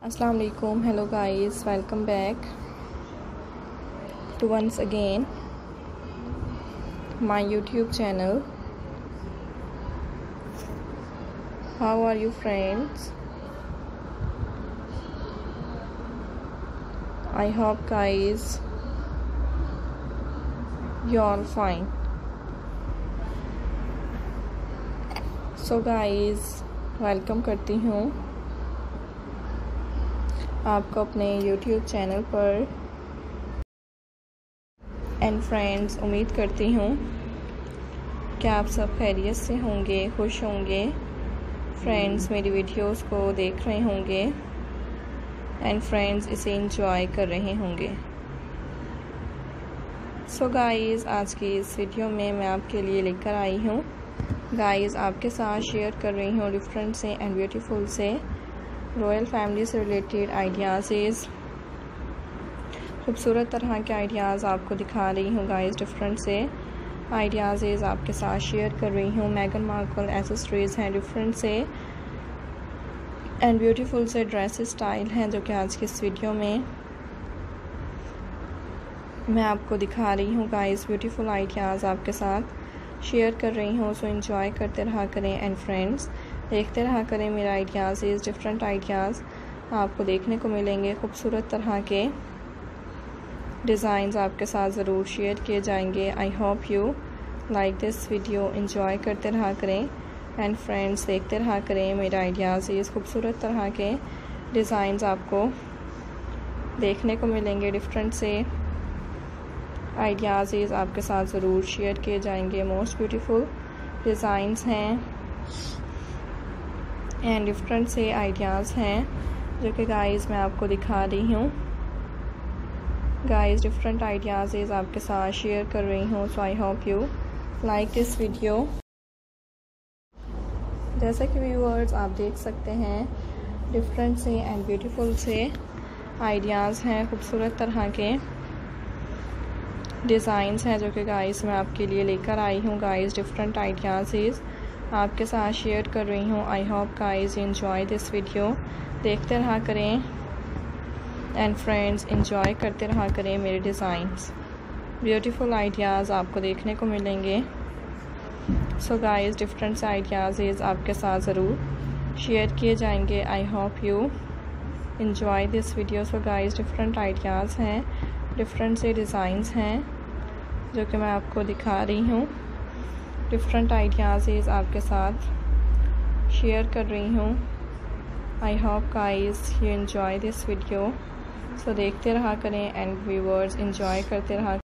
Assalamu alaikum. Hello guys, welcome back to once again my YouTube channel. How are you friends? I hope guys you all fine. So guys, welcome करती हूँ आपको अपने YouTube channel पर and friends. उम्मीद करती हूँ कि आप सब खैरियत से होंगे, खुश होंगे। फ्रेंड्स मेरी वीडियोस को देख रहे होंगे एंड फ्रेंड्स इसे एंजॉय कर रहे होंगे। सो गाइस, आज की इस वीडियो में मैं आपके लिए लेकर आई हूँ गाइस, आपके साथ शेयर कर रही हूँ डिफरेंट से एंड ब्यूटीफुल से रॉयल फैमिली से रिलेटेड आइडियाज़, खूबसूरत तरह के आइडियाज़ आपको दिखा रही हूँ गाइस। डिफरेंट से आइडियाज़ आपके साथ शेयर कर रही हूँ। मेगन मार्कल एसेसरीज हैं डिफरेंट से एंड ब्यूटीफुल से ड्रेस स्टाइल हैं जो कि आज की इस वीडियो में मैं आपको दिखा रही हूँ गाइस। ब्यूटीफुल आइडियाज़ आपके साथ शेयर कर रही हूँ, सो एंजॉय करते रहा करें एंड फ्रेंड्स देखते रहा करें मेरा आइडियाज़। डिफरेंट आइडियाज़ आपको देखने को मिलेंगे। खूबसूरत तरह के डिज़ाइंस आपके साथ ज़रूर शेयर किए जाएंगे। I hope you like this video. Enjoy करते रहा करें एंड फ्रेंड्स देखते रहा करें मेरा आइडियाज़। खूबसूरत तरह के डिज़ाइंस आपको देखने को मिलेंगे। डिफरेंट से आइडियाज़ आपके साथ ज़रूर शेयर किए जाएंगे। मोस्ट ब्यूटीफुल डिज़ाइंस हैं एंड डिफरेंट से आइडियाज़ हैं जो कि गाइस मैं आपको दिखा रही हूँ गाइस। डिफरेंट आइडियाज़ आपके साथ शेयर कर रही हूँ, so I hope you like this video. जैसा कि व्यूअर्स आप देख सकते हैं, डिफरेंट से एंड ब्यूटीफुल से आइडियाज़ हैं, खूबसूरत तरह के डिज़ाइंस हैं जो कि गाइस मैं आपके लिए लेकर आई हूँ गाइस। डिफरेंट आइडियाज़ आपके साथ शेयर कर रही हूँ। I hope guys enjoy this video. देखते रहा करें एंड फ्रेंड्स एंजॉय करते रहा करें मेरे डिज़ाइंस। ब्यूटीफुल आइडियाज़ आपको देखने को मिलेंगे। सो गाइस डिफरेंट से आइडियाज़ आपके साथ ज़रूर शेयर किए जाएंगे। I hope you enjoy this video. So guys different ideas हैं, डिफरेंट से डिज़ाइंस हैं जो कि मैं आपको दिखा रही हूँ। डिफरेंट आइडियाज़ आपके साथ शेयर कर रही हूँ। I hope guys you enjoy this video. So देखते रहा करें एंड व्यूअर्स एंजॉय करते रहा